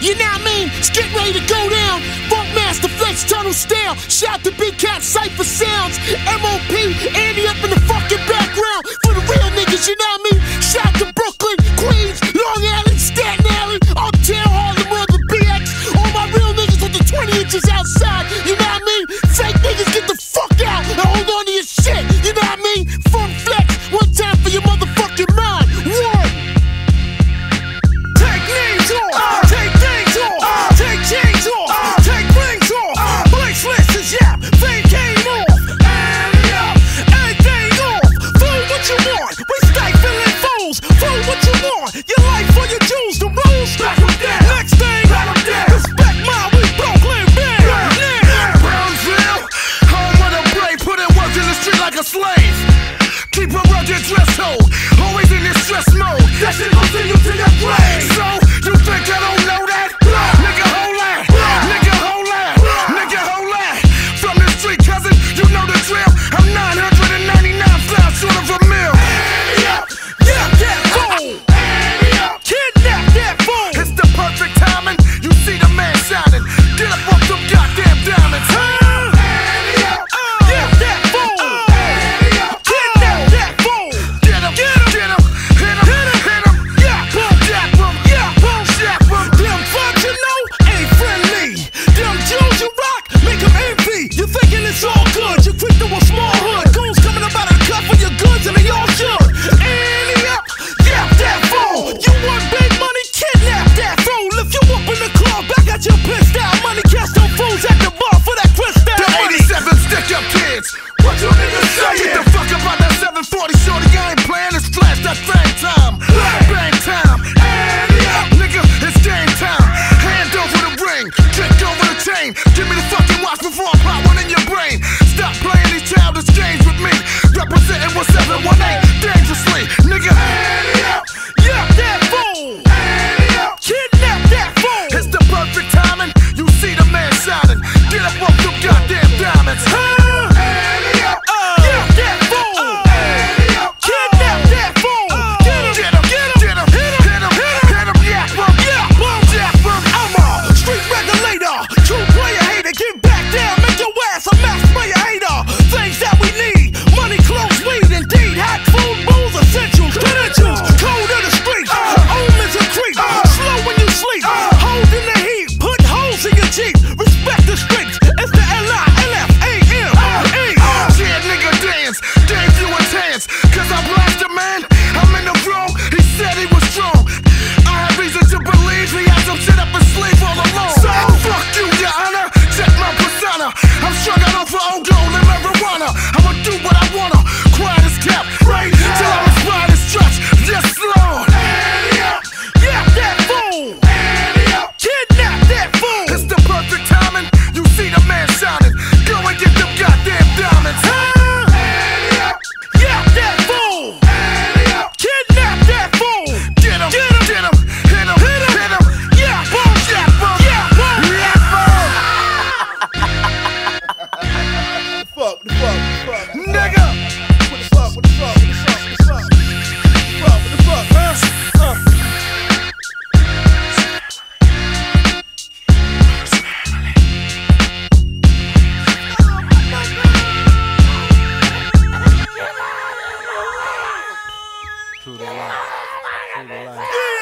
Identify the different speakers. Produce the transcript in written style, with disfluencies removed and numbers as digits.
Speaker 1: You know what I mean? It's getting ready to go down. Funkmaster Flex, Tunnel Style. Shout to Big Cat Cypher Sounds. M.O.P, Ante Up in the fucking background. For the real niggas, you know what I mean? Shout to Brooklyn, Queens, Long Island, Staten Island, Uptown, Harlem, or the BX. All my real niggas with the 20 inches outside. You know what I mean? Fake niggas, get the fuck out and hold on to your shit. You know what I mean? Funk Flex, one time for your motherfucking mind. One. Take names off, take things off, take chains off, take rings off. Bracelets is yap, fame came off. Ante up, everything off. Fool what you want, we stifling fools. Fool what you want, your life for your jewels. The rules, back them down. Next thing, back them down. Respect mine, we Brooklyn band. Yeah. Brownsville, home of the brave, put in work in the street like a slave. Keep a rugged dress code, always in this stress mode. That shit gon' send you to your grave. So, you think I don't know that? Nigga, hold that. Nigga, hold that. Nigga, hold that. From the street, cousin, you know the drill. I'm 999 flies short of a mill. Yeah, that fool. Kidnap that fool. It's the perfect timing. You see the man shining. Get up off them goddamn diamonds. Give me the fucking watch before I pop one in your brain. Stop playing these childish games with me. Representing 1718 dangerously, nigga. Yeah, that fool. Kidnap that fool. It's the perfect timing. You see the man shining. Get up off them goddamn diamonds. Yeah, that fool. Kidnap that fool. Get him, hit him, hit him, yeah, I'm a street regulator. True player hater, get back down, make your ass a mass player hater. Things that we need, money, clothes, weed, indeed. Hot food, booze, essentials, credentials. Code of the streets, omens of creep. Slow when you sleep, holding the heat. Put holes in your Jeep, respect the streets. It's the L-I-L-F-A-M-E. Yeah, nigga, dance, gave you a chance. Cause I blast a man, I'm in the wrong. He said he was strong. I have reason to believe he had some shit up his sleeve all along. So fuck you, your honor. Check my persona. I'm struggling off for old gold and marijuana. I'ma do what I wanna. Quiet as kept, right? Till I'm inspired and stretched. Yes, Lord. Yeah, that fool. Kidnap that fool. It's the perfect timing. You see the man shining. Go and get them goddamn diamonds. Yeah, that fool. Kidnap that fool. Get him, hit him, hit him. Yeah, boom, yeah, boom, yeah, boom, yeah, boom. Fuck, nigga. What the fuck, huh? True to life.